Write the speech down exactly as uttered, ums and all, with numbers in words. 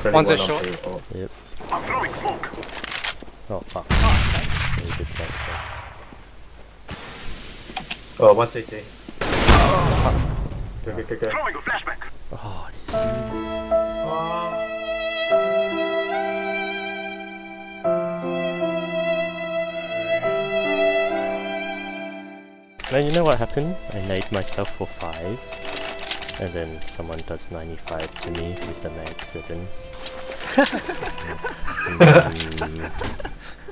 Definitely One's one a on short. people. Yep. I'm throwing smoke. Oh fuck. Oh, okay. He did that stuff. Oh, one C T. Go, go, go, go. Throwing a flashback. Oh, now you know what happened? I nade myself for five, and then someone does ninety-five to me with the mag seven. mm.